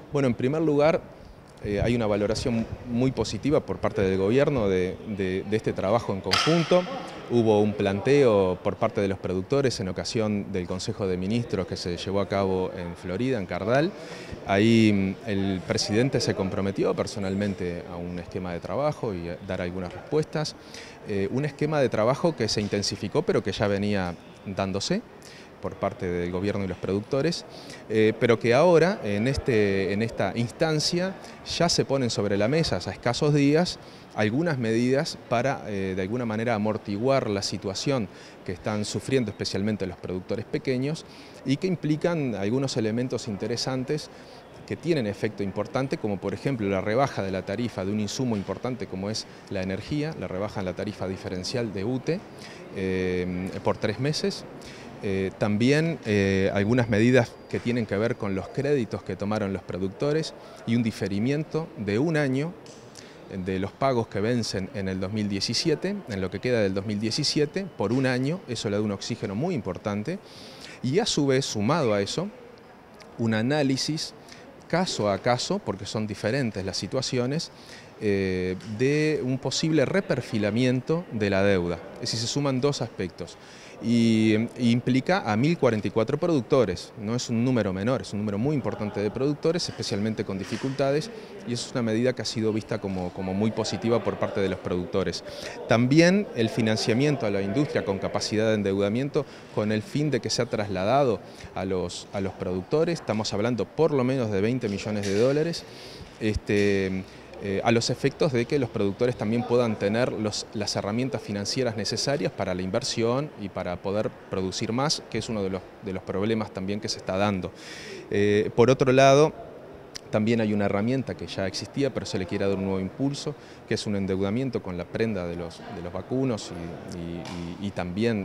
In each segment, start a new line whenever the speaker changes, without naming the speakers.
Bueno, en primer lugar, hay una valoración muy positiva por parte del gobierno de este trabajo en conjunto. Hubo un planteo por parte de los productores en ocasión del Consejo de Ministros que se llevó a cabo en Florida, en Cardal. Ahí el presidente se comprometió personalmente a un esquema de trabajo y a dar algunas respuestas. Un esquema de trabajo que se intensificó pero que ya venía dándose por parte del gobierno y los productores, pero que ahora en esta instancia ya se ponen sobre la mesa, a escasos días, algunas medidas para de alguna manera amortiguar la situación que están sufriendo especialmente los productores pequeños y que implican algunos elementos interesantes que tienen efecto importante, como por ejemplo la rebaja de la tarifa de un insumo importante como es la energía, la rebaja en la tarifa diferencial de UTE por 3 meses. También algunas medidas que tienen que ver con los créditos que tomaron los productores y un diferimiento de un año de los pagos que vencen en el 2017, en lo que queda del 2017, por un año. Eso le da un oxígeno muy importante y a su vez, sumado a eso, un análisis caso a caso, porque son diferentes las situaciones, de un posible reperfilamiento de la deuda. Es decir, se suman dos aspectos y implica a 1.044 productores. No es un número menor, es un número muy importante de productores, especialmente con dificultades, y es una medida que ha sido vista como muy positiva por parte de los productores. También el financiamiento a la industria con capacidad de endeudamiento con el fin de que sea trasladado a los productores. Estamos hablando por lo menos de 20 millones de dólares. A los efectos de que los productores también puedan tener las herramientas financieras necesarias para la inversión y para poder producir más, que es uno de los problemas también que se está dando. Por otro lado, también hay una herramienta que ya existía, pero se le quiere dar un nuevo impulso, que es un endeudamiento con la prenda de los vacunos y también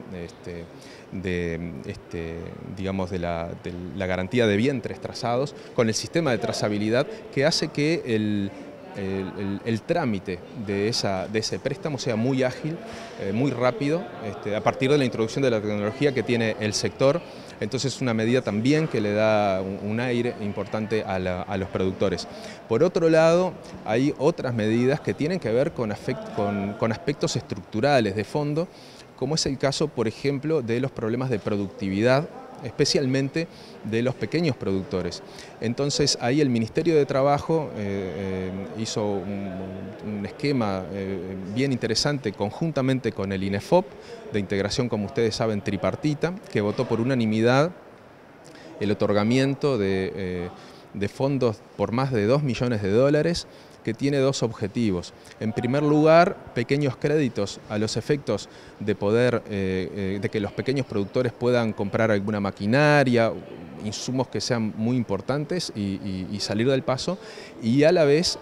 digamos de la garantía de vientres trazados, con el sistema de trazabilidad que hace que el trámite de ese préstamo sea muy ágil, muy rápido, a partir de la introducción de la tecnología que tiene el sector. Entonces es una medida también que le da un aire importante a los productores. Por otro lado, hay otras medidas que tienen que ver con aspectos estructurales de fondo, como es el caso, por ejemplo, de los problemas de productividad, especialmente de los pequeños productores. Entonces ahí el Ministerio de Trabajo hizo un esquema bien interesante conjuntamente con el INEFOP, de integración, como ustedes saben, tripartita, que votó por unanimidad el otorgamiento de fondos por más de 2 millones de dólares, que tiene dos objetivos. En primer lugar, pequeños créditos a los efectos de poder, de que los pequeños productores puedan comprar alguna maquinaria, insumos que sean muy importantes y salir del paso, y a la vez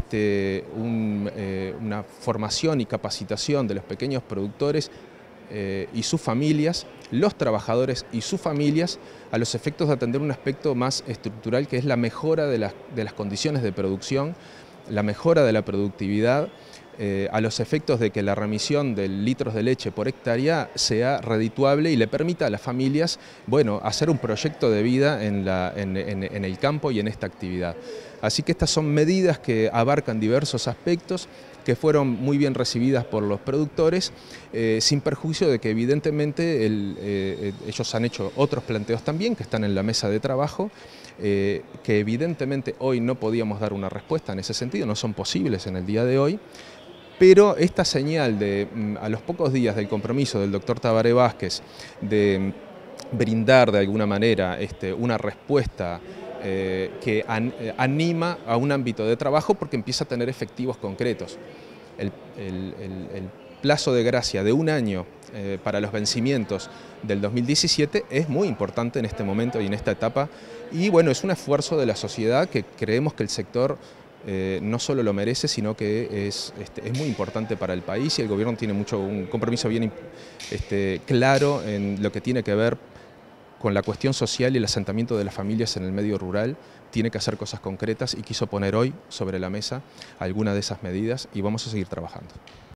una formación y capacitación de los pequeños productores y sus familias, los trabajadores y sus familias, a los efectos de atender un aspecto más estructural, que es la mejora de las condiciones de producción, la mejora de la productividad, a los efectos de que la remisión de litros de leche por hectárea sea redituable y le permita a las familias, bueno, hacer un proyecto de vida en el campo y en esta actividad. Así que estas son medidas que abarcan diversos aspectos, que fueron muy bien recibidas por los productores, sin perjuicio de que evidentemente ellos han hecho otros planteos también que están en la mesa de trabajo, que evidentemente hoy no podíamos dar una respuesta en ese sentido, no son posibles en el día de hoy, pero esta señal a los pocos días del compromiso del doctor Tabaré Vázquez de brindar de alguna manera una respuesta que anima a un ámbito de trabajo porque empieza a tener efectivos concretos. El plazo de gracia de un año para los vencimientos del 2017 es muy importante en este momento y en esta etapa, y bueno, es un esfuerzo de la sociedad que creemos que el sector no solo lo merece, sino que es muy importante para el país, y el gobierno tiene un compromiso bien claro en lo que tiene que ver con la cuestión social y el asentamiento de las familias en el medio rural. Tiene que hacer cosas concretas y quiso poner hoy sobre la mesa algunas de esas medidas, y vamos a seguir trabajando.